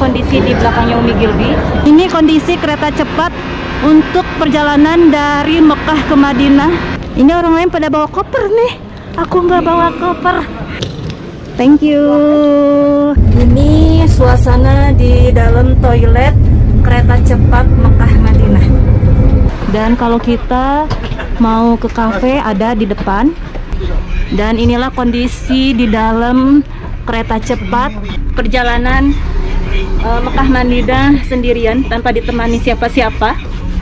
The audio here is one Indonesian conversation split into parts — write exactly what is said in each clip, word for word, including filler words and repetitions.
kondisi di belakangnya Umi Gilby. Ini kondisi kereta cepat untuk perjalanan dari Mekah ke Madinah. Ini orang lain pada bawa koper nih, aku nggak bawa koper. Thank you. Ini suasana di dalam toilet kereta cepat Mekah Madinah. Dan kalau kita mau ke kafe ada di depan. Dan inilah kondisi di dalam kereta cepat perjalanan uh, Mekah Madinah sendirian tanpa ditemani siapa-siapa.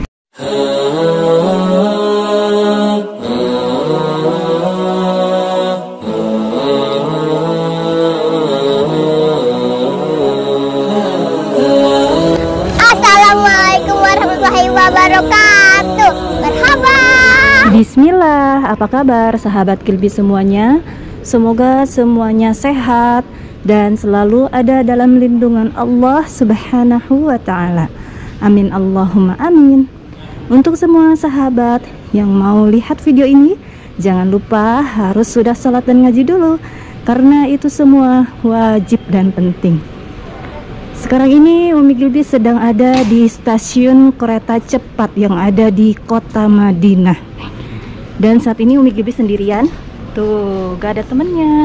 Assalamualaikum warahmatullahi wabarakatuh. Merhaba. Bismillah, apa kabar sahabat Gilby semuanya? Semoga semuanya sehat dan selalu ada dalam lindungan Allah Subhanahu wa Ta'ala. Amin Allahumma amin. Untuk semua sahabat yang mau lihat video ini, jangan lupa harus sudah salat dan ngaji dulu, karena itu semua wajib dan penting. Sekarang ini Umi Gilby sedang ada di stasiun kereta cepat yang ada di kota Madinah. Dan saat ini Umi Gilby sendirian. Tuh, gak ada temennya.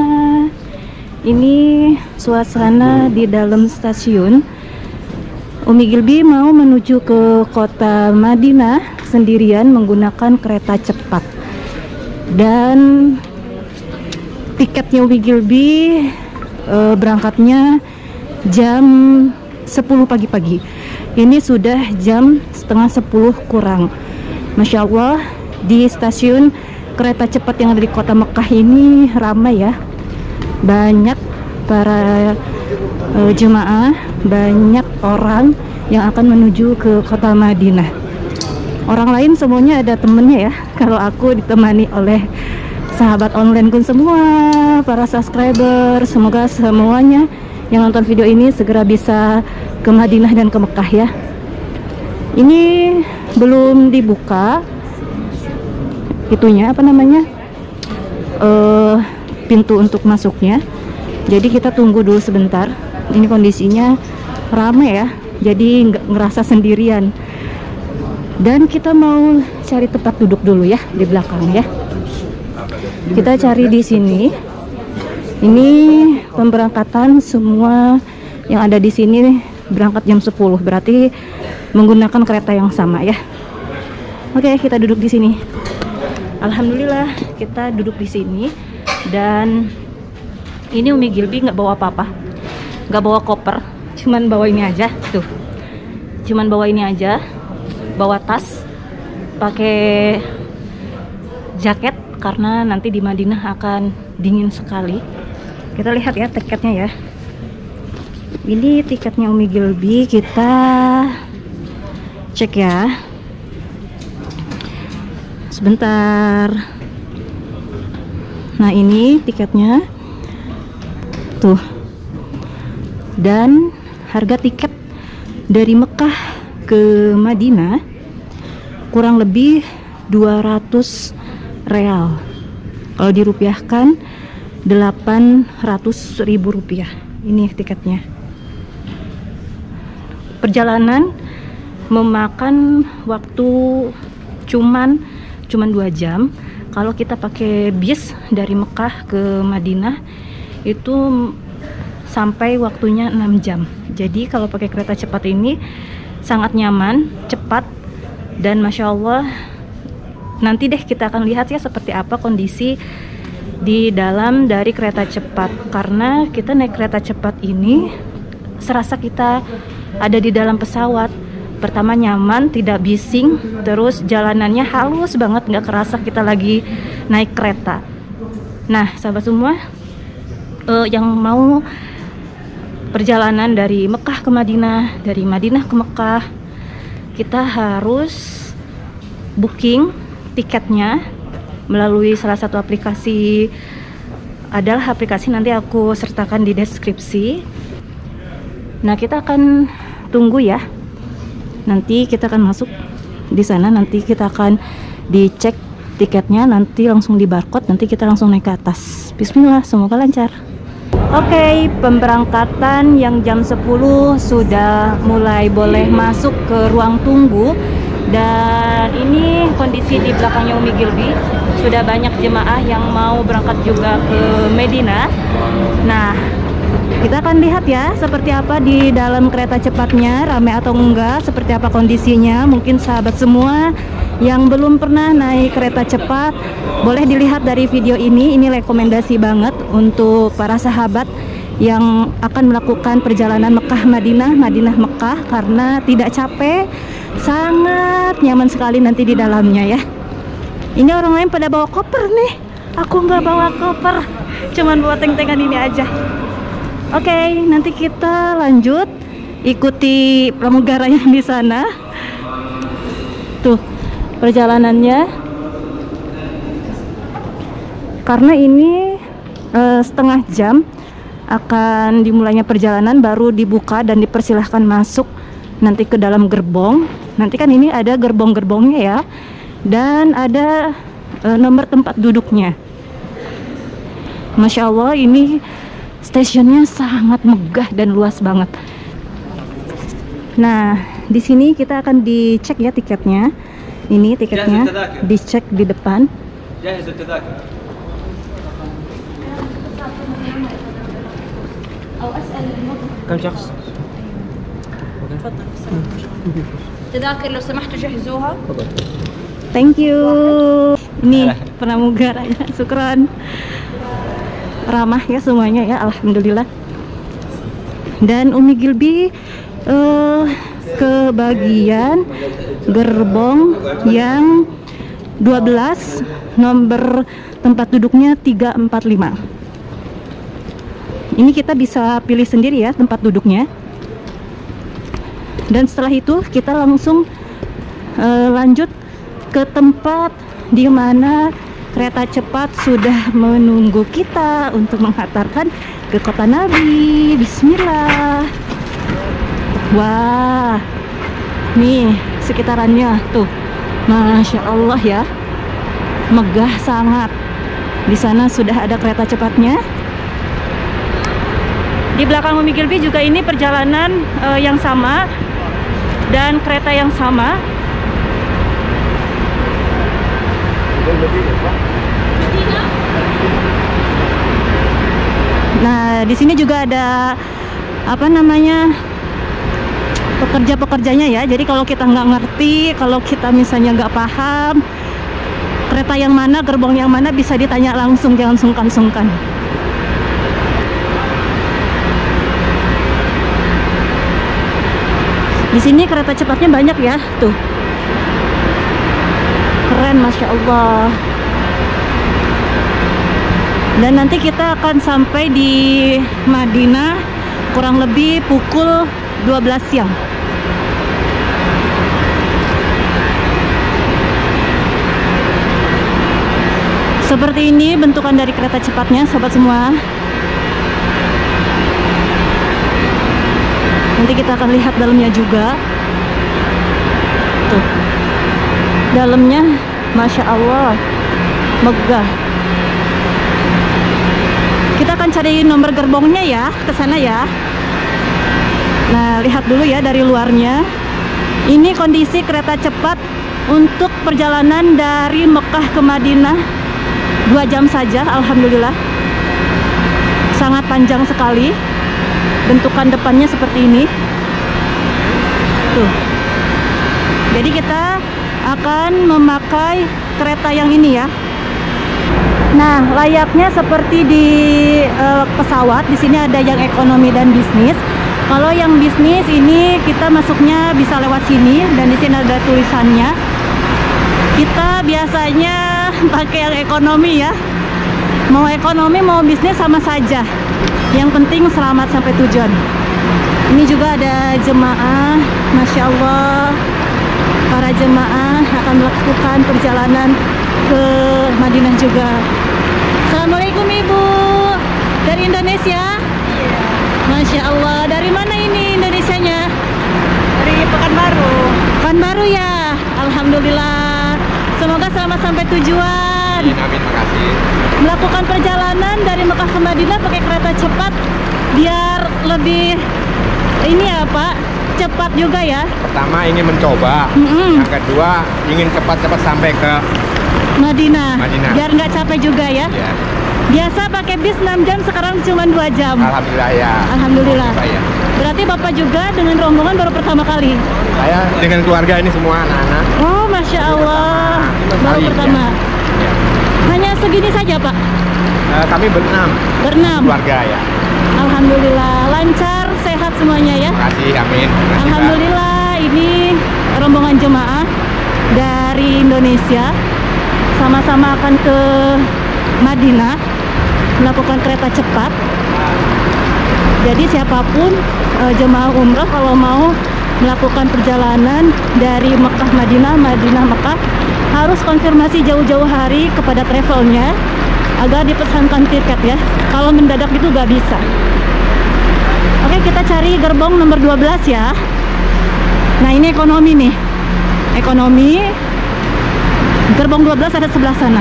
Ini suasana di dalam stasiun. Umi Gilby mau menuju ke kota Madinah sendirian menggunakan kereta cepat. Dan tiketnya Umi Gilby e, berangkatnya jam sepuluh pagi-pagi. Ini sudah jam setengah sepuluh kurang. Masya Allah, di stasiun kereta cepat yang ada di kota Mekah ini ramai ya. Banyak para uh, jemaah, banyak orang yang akan menuju ke kota Madinah. Orang lain semuanya ada temennya ya. Kalau aku ditemani oleh sahabat online kun semua, para subscriber. Semoga semuanya yang nonton video ini segera bisa ke Madinah dan ke Mekah ya. Ini belum dibuka itunya, apa namanya, uh, pintu untuk masuknya. Jadi kita tunggu dulu sebentar. Ini kondisinya ramai ya, jadi nggak ngerasa sendirian. Dan kita mau cari tempat duduk dulu ya di belakang ya. Kita cari di sini. Ini pemberangkatan semua yang ada di sini berangkat jam sepuluh, berarti menggunakan kereta yang sama ya. Oke, kita duduk di sini. Alhamdulillah kita duduk di sini. Dan ini Umi Gilby nggak bawa apa-apa, nggak bawa koper, cuman bawa ini aja tuh, cuman bawa ini aja, bawa tas, pakai jaket karena nanti di Madinah akan dingin sekali. Kita lihat ya tiketnya ya. Ini tiketnya Umi Gilby, kita cek ya. Sebentar. Nah, ini tiketnya tuh. Dan harga tiket dari Mekah ke Madinah kurang lebih dua ratus real. Kalau dirupiahkan delapan ratus ribu rupiah. Ini tiketnya. Perjalanan memakan waktu cuman cuman dua jam. Kalau kita pakai bis dari Mekah ke Madinah itu sampai waktunya enam jam. Jadi kalau pakai kereta cepat ini sangat nyaman, cepat, dan Masya Allah, nanti deh kita akan lihat ya seperti apa kondisi di dalam dari kereta cepat. Karena kita naik kereta cepat ini serasa kita ada di dalam pesawat. Pertama nyaman, tidak bising, terus jalanannya halus banget, nggak kerasa kita lagi naik kereta. Nah sahabat semua, uh, yang mau perjalanan dari Mekah ke Madinah, dari Madinah ke Mekah, kita harus booking tiketnya melalui salah satu aplikasi. Adalah aplikasi, nanti aku sertakan di deskripsi. Nah kita akan tunggu ya. Nanti kita akan masuk di sana, nanti kita akan dicek tiketnya, nanti langsung di barcode, nanti kita langsung naik ke atas. Bismillah, semoga lancar. Oke, pemberangkatan yang jam sepuluh sudah mulai boleh masuk ke ruang tunggu. Dan ini kondisi di belakangnya Umi Gilby. Sudah banyak jemaah yang mau berangkat juga ke Medina. Nah, kita akan lihat ya seperti apa di dalam kereta cepatnya, ramai atau enggak, seperti apa kondisinya. Mungkin sahabat semua yang belum pernah naik kereta cepat, boleh dilihat dari video ini. Ini rekomendasi banget untuk para sahabat yang akan melakukan perjalanan Mekah Madinah, Madinah Mekah, karena tidak capek, sangat nyaman sekali nanti di dalamnya ya. Ini orang lain pada bawa koper nih, aku nggak bawa koper, cuman bawa teng-tengan ini aja. Oke, nanti kita lanjut ikuti pramugara yang di sana. Tuh perjalanannya, karena ini uh, setengah jam akan dimulainya perjalanan, baru dibuka dan dipersilahkan masuk nanti ke dalam gerbong. Nanti kan ini ada gerbong-gerbongnya ya, dan ada uh, nomor tempat duduknya. Masya Allah, ini stasiunnya sangat megah dan luas banget. Nah, di sini kita akan dicek ya tiketnya. Ini tiketnya dicek di depan. كم شخص؟ تذاكر لو سمحتوا جهزوها. Thank you. Ini pramugaranya, syukran. Ramah ya semuanya ya, alhamdulillah. Dan Umi Gilby uh, ke bagian gerbong yang dua belas, nomor tempat duduknya tiga empat lima. Ini kita bisa pilih sendiri ya tempat duduknya. Dan setelah itu kita langsung uh, lanjut ke tempat di mana kereta cepat sudah menunggu kita untuk menghantarkan ke kota Nabi. Bismillah. Wah, nih sekitarannya tuh, Masya Allah ya, megah sangat. Di sana sudah ada kereta cepatnya. Di belakang Umi Gilby juga ini perjalanan uh, yang sama dan kereta yang sama. Nah, di sini juga ada apa namanya, pekerja-pekerjanya ya. Jadi kalau kita nggak ngerti, kalau kita misalnya nggak paham kereta yang mana, gerbong yang mana, bisa ditanya langsung, jangan sungkan-sungkan. Di sini kereta cepatnya banyak ya, tuh. Keren, Masya Allah. Dan nanti kita akan sampai di Madinah kurang lebih pukul dua belas siang. Seperti ini bentukan dari kereta cepatnya, sahabat semua. Nanti kita akan lihat dalamnya juga. Tuh, dalamnya Masya Allah megah. Kita akan cari nomor gerbongnya ya, ke sana ya. Nah, lihat dulu ya dari luarnya. Ini kondisi kereta cepat untuk perjalanan dari Mekah ke Madinah, dua jam saja, alhamdulillah. Sangat panjang sekali. Bentukan depannya seperti ini. Tuh. Jadi kita akan memakai kereta yang ini ya. Nah, layaknya seperti di uh, pesawat, di sini ada yang ekonomi dan bisnis. Kalau yang bisnis ini kita masuknya bisa lewat sini, dan di sini ada tulisannya. Kita biasanya pakai yang ekonomi ya. Mau ekonomi mau bisnis sama saja. Yang penting selamat sampai tujuan. Ini juga ada jemaah, Masya Allah. Para jemaah akan melakukan perjalanan ke Madinah juga. Assalamualaikum Ibu. Dari Indonesia? Iya. Masya Allah. Dari mana ini Indonesianya? Dari Pekanbaru. Pekanbaru ya. Alhamdulillah. Semoga selamat sampai tujuan. Ustaz. Amin, amin, makasih. Melakukan perjalanan dari Mekah ke Madinah pakai kereta cepat biar lebih ini ya Pak, cepat juga ya. Pertama ingin mencoba, Mm-mm. yang kedua ingin cepat-cepat sampai ke Madinah, Madinah. biar nggak capek juga ya. ya. Biasa pakai bis enam jam, sekarang cuma dua jam. Alhamdulillah ya. Alhamdulillah. Saya. Berarti Bapak juga dengan rombongan baru pertama kali? Saya dengan keluarga ini semua anak-anak. Oh, Masya Allah. Baru kali, pertama. Ya. Hanya segini saja Pak? Eh, kami berenam. Berenam? Keluarga ya. Alhamdulillah. Lancar, sehat semuanya ya? Makasih, amin. Makasih, Alhamdulillah, ini rombongan jemaah dari Indonesia sama-sama akan ke Madinah melakukan kereta cepat. Jadi siapapun e, jemaah umrah kalau mau melakukan perjalanan dari Mekah Madinah, Madinah Mekah, harus konfirmasi jauh-jauh hari kepada travelnya agar dipesankan tiket ya. Kalau mendadak itu gak bisa. Oke, kita cari gerbong nomor dua belas ya. Nah, ini ekonomi nih. Ekonomi. Gerbong dua belas ada sebelah sana.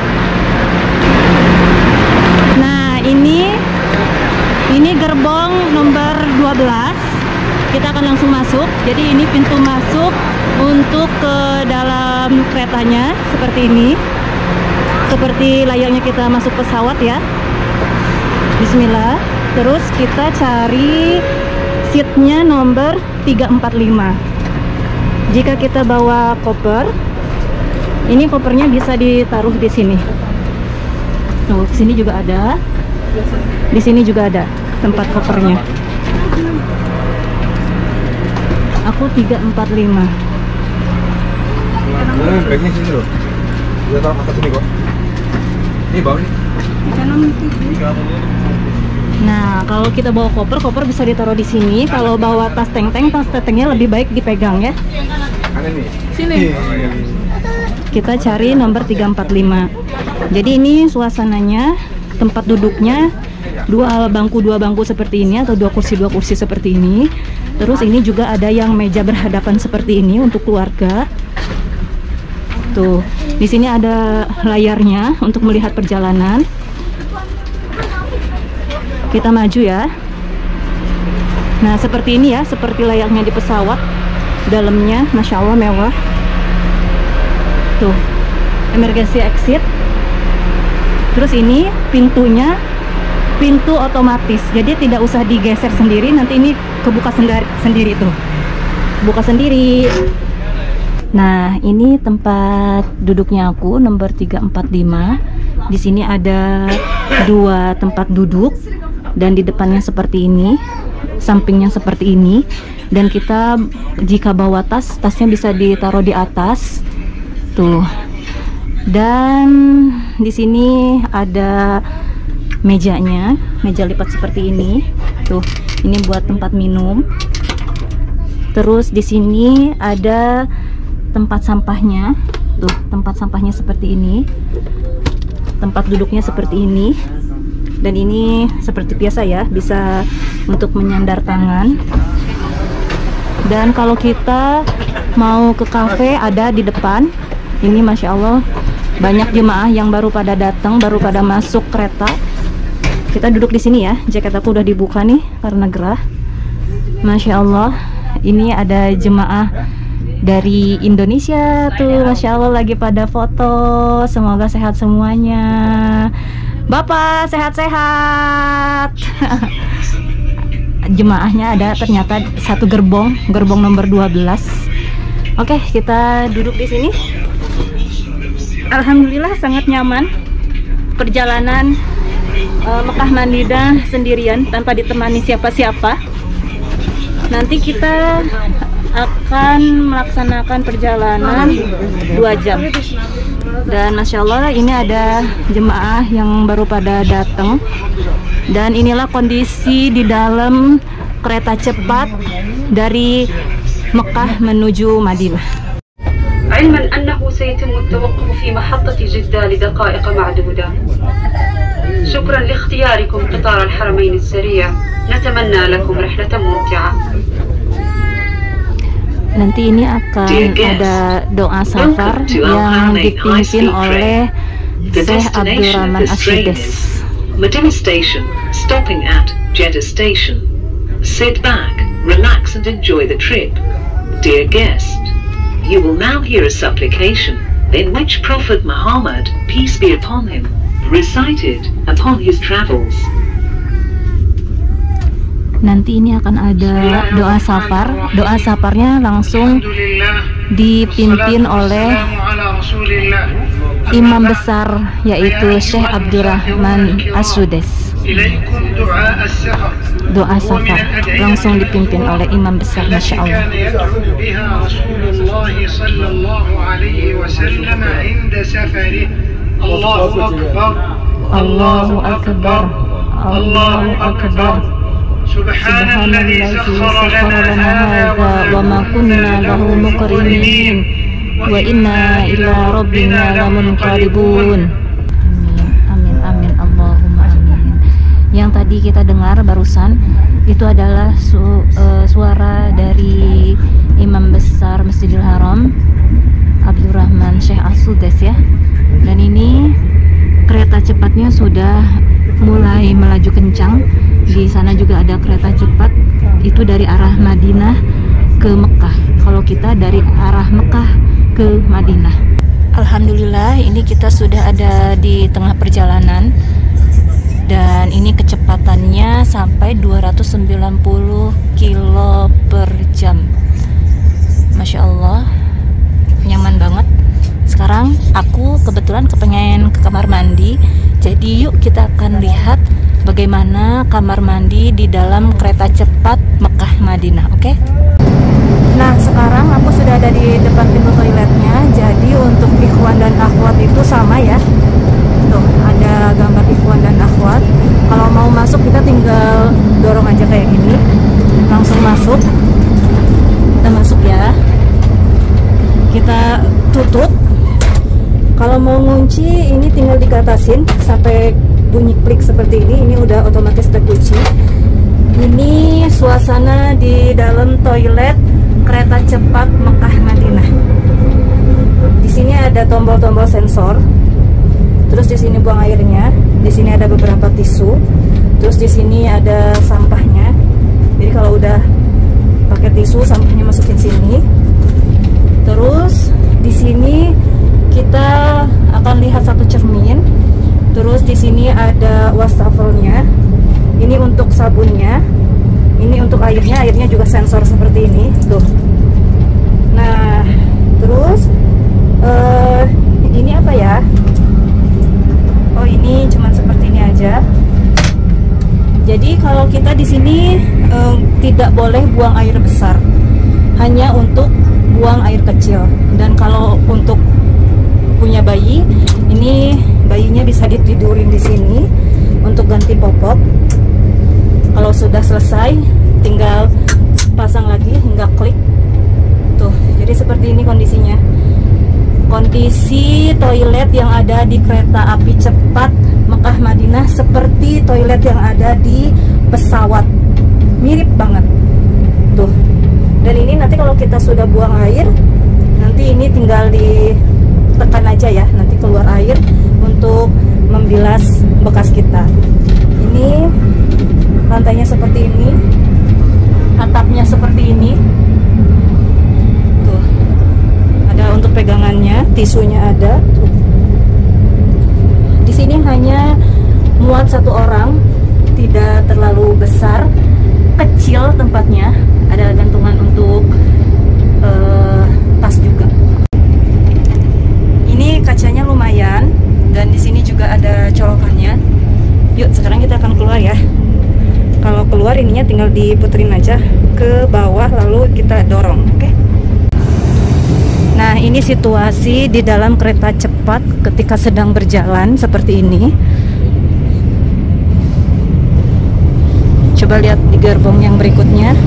Nah, ini ini gerbong nomor dua belas. Kita akan langsung masuk. Jadi ini pintu masuk untuk ke dalam keretanya seperti ini. Seperti layaknya kita masuk pesawat ya. Bismillah. Terus kita cari seatnya nomor tiga empat lima. Jika kita bawa koper, ini kopernya bisa ditaruh di sini. Tuh, di sini juga ada. Di sini juga ada tempat kopernya. Aku tiga empat lima. Hmm, bagnya sini loh. Bisa taruh atas sini kok. Ini bawah nih. Nah, kalau kita bawa koper, koper bisa ditaruh di sini. Kalau bawa tas teng-teng, tas teng-tengnya lebih baik dipegang ya. Kanan nih. Sini. Kita cari nomor tiga empat lima. Jadi ini suasananya, tempat duduknya dua bangku dua bangku seperti ini atau dua kursi dua kursi seperti ini. Terus ini juga ada yang meja berhadapan seperti ini untuk keluarga. Tuh, di sini ada layarnya untuk melihat perjalanan. Kita maju ya. Nah, seperti ini ya, seperti layaknya di pesawat. Dalamnya, Masya Allah mewah. Tuh, emergency exit. Terus ini pintunya pintu otomatis, jadi tidak usah digeser sendiri. Nanti ini kebuka sendiri, sendiri tuh, buka sendiri. Nah, ini tempat duduknya aku nomor tiga empat lima. Di sini ada dua tempat duduk dan di depannya seperti ini, sampingnya seperti ini. Dan kita jika bawa tas, tasnya bisa ditaruh di atas. Tuh. Dan di sini ada mejanya, meja lipat seperti ini. Tuh, ini buat tempat minum. Terus di sini ada tempat sampahnya. Tuh, tempat sampahnya seperti ini. Tempat duduknya seperti ini. Dan ini seperti biasa ya, bisa untuk menyandar tangan. Dan kalau kita mau ke kafe ada di depan. Ini Masya Allah banyak jemaah yang baru pada datang, baru pada masuk kereta. Kita duduk di sini ya. Jaket aku udah dibuka nih karena gerah. Masya Allah, ini ada jemaah dari Indonesia tuh, Masya Allah lagi pada foto. Semoga sehat semuanya. Bapak sehat-sehat. Jemaahnya ada ternyata satu gerbong, gerbong nomor dua belas. Oke, kita duduk di sini. Alhamdulillah sangat nyaman. Perjalanan uh, Mekah Madinah sendirian tanpa ditemani siapa-siapa. Nanti kita akan melaksanakan perjalanan dua jam. Dan Masya Allah ini ada jemaah yang baru pada datang. Dan inilah kondisi di dalam kereta cepat dari Mekah menuju Madinah. علما أنه سيتم التوقف في محطة جدة لدقائق معدودة. شكرا لاختياركم قطار الحرمين السريع. نتمنى لكم رحلة ممتعة. Nanti ini akan ada doa safar yang dipimpin oleh The Syekh destination of Abdurrahman this train As-Sudais. is Medina Station, stopping at Jeddah Station. Sit back, relax and enjoy the trip. Dear guest, you will now hear a supplication in which Prophet Muhammad, peace be upon him, recited upon his travels. Nanti ini akan ada doa safar. Doa safarnya langsung dipimpin oleh imam besar, yaitu Syekh Abdurrahman As-Sudais. Doa safar langsung dipimpin oleh imam besar, Masya Allah. Allahu Akbar, Allahu Akbar, Allahu Akbar. Subhanalladzi sakhkhara lana hadza wa ma kunna lahu muqrinin wa inna ila rabbina lamunqalibun. Amin, amin, amin, Allahumma amin. Yang tadi kita dengar barusan itu adalah su, uh, suara dari Imam Besar Masjidil Haram Abdurrahman Syekh As-Sudais ya. Dan ini kereta cepatnya sudah mulai melaju kencang. Di sana juga ada kereta cepat, itu dari arah Madinah ke Mekah. Kalau kita dari arah Mekah ke Madinah. Alhamdulillah, ini kita sudah ada di tengah perjalanan. Dan ini kecepatannya sampai dua ratus sembilan puluh kilo per jam. Masya Allah, nyaman banget. Sekarang aku kebetulan kepengen ke kamar mandi. Jadi yuk kita akan lihat bagaimana kamar mandi di dalam kereta cepat Mekah Madinah, oke? Okay? Nah, sekarang aku sudah ada di depan pintu toiletnya. Jadi untuk ikhwan dan akhwat itu sama ya. Tuh, ada gambar ikhwan dan akhwat. Kalau mau masuk kita tinggal dorong aja kayak gini. Langsung masuk. Kita masuk ya. Kita tutup. Kalau mau ngunci ini tinggal dikatasin sampai bunyi klik seperti ini. Ini udah otomatis terkunci. Ini suasana di dalam toilet kereta cepat Mekah Madinah. Di sini ada tombol-tombol sensor. Terus di sini buang airnya. Di sini ada beberapa tisu. Terus di sini ada sampahnya. Jadi kalau udah pakai tisu, sampahnya masukin sini. Terus di sini kita akan lihat satu cermin. Terus di sini ada wastafelnya. Ini untuk sabunnya. Ini untuk airnya. Airnya juga sensor seperti ini. Tuh. Nah, terus uh, ini apa ya? Oh, ini cuman seperti ini aja. Jadi kalau kita di sini uh, tidak boleh buang air besar. Hanya untuk buang air kecil. Dan kalau untuk punya bayi, ini bayinya bisa ditidurin di sini untuk ganti popok. Kalau sudah selesai, tinggal pasang lagi hingga klik. Tuh, jadi seperti ini kondisinya. Kondisi toilet yang ada di kereta api cepat Mekah Madinah seperti toilet yang ada di pesawat. Mirip banget. Tuh. Dan ini nanti kalau kita sudah buang air, nanti ini tinggal ditekan aja ya, nanti keluar air untuk membilas bekas kita. Ini lantainya seperti ini, atapnya seperti ini. Tuh, ada untuk pegangannya, tisunya ada. Tuh. Di sini hanya muat satu orang, tidak terlalu besar, kecil tempatnya. Ada gantungan untuk uh, tas juga. Ini kacanya lumayan dan di sini juga ada colokannya. Yuk, sekarang kita akan keluar ya. Kalau keluar ininya tinggal diputerin aja ke bawah lalu kita dorong, oke? Okay? Nah, ini situasi di dalam kereta cepat ketika sedang berjalan seperti ini. Coba lihat di gerbong yang berikutnya.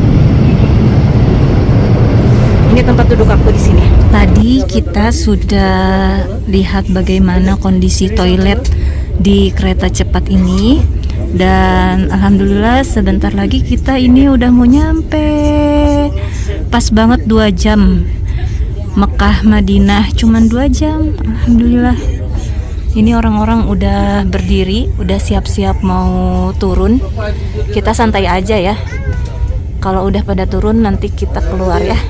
Ini tempat duduk aku di sini. Tadi kita sudah lihat bagaimana kondisi toilet di kereta cepat ini. Dan alhamdulillah sebentar lagi kita ini udah mau nyampe. Pas banget dua jam. Mekah Madinah cuman dua jam. Alhamdulillah. Ini orang-orang udah berdiri, udah siap-siap mau turun. Kita santai aja ya. Kalau udah pada turun nanti kita keluar ya.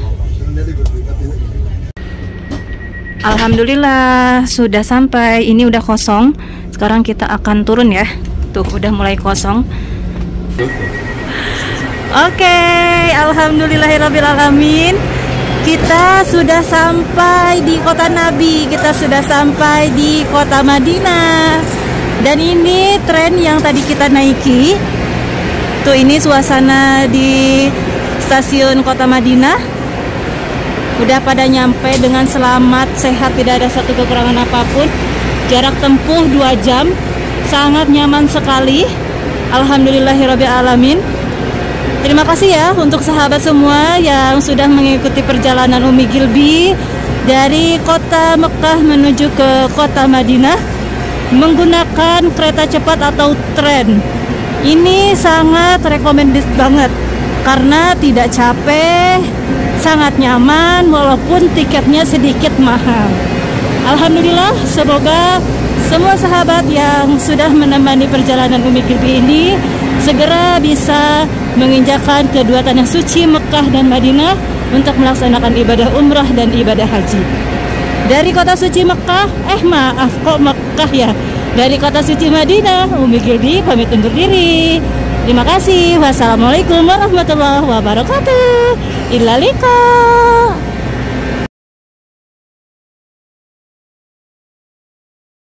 Alhamdulillah sudah sampai. Ini udah kosong. Sekarang kita akan turun ya. Tuh udah mulai kosong. Oke, alhamdulillahirrabbilalamin. Kita sudah sampai di kota Nabi. Kita sudah sampai di kota Madinah. Dan ini tren yang tadi kita naiki. Tuh ini suasana di stasiun kota Madinah. Udah pada nyampe dengan selamat, sehat, tidak ada satu kekurangan apapun. Jarak tempuh dua jam. Sangat nyaman sekali. Alhamdulillahirrabbilalamin. Terima kasih ya untuk sahabat semua yang sudah mengikuti perjalanan Umi Gilby dari kota Mekah menuju ke kota Madinah menggunakan kereta cepat atau tren. Ini sangat recommended banget karena tidak capek, sangat nyaman walaupun tiketnya sedikit mahal. Alhamdulillah, semoga semua sahabat yang sudah menemani perjalanan Umi Gilby ini segera bisa menginjakan kedua tanah suci Mekah dan Madinah untuk melaksanakan ibadah umrah dan ibadah haji. Dari kota suci Mekah, eh maaf kok Mekah ya. Dari kota suci Madinah, Umi Gilby pamit undur diri. Terima kasih. Wassalamualaikum warahmatullahi wabarakatuh. Illa liqa.